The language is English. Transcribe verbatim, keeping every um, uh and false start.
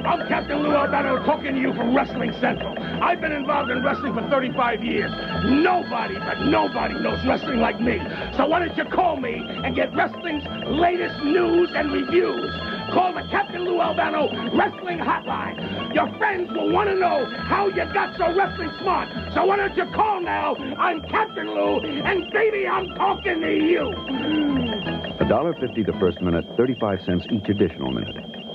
I'm Captain Lou Albano talking to you from Wrestling Central. I've been involved in wrestling for thirty-five years. Nobody, but nobody knows wrestling like me. So why don't you call me and get wrestling's latest news and reviews? Call the Captain Lou Albano Wrestling Hotline. Your friends will want to know how you got so wrestling smart. So why don't you call now? I'm Captain Lou, and baby, I'm talking to you. one dollar fifty the first minute, thirty-five cents each additional minute.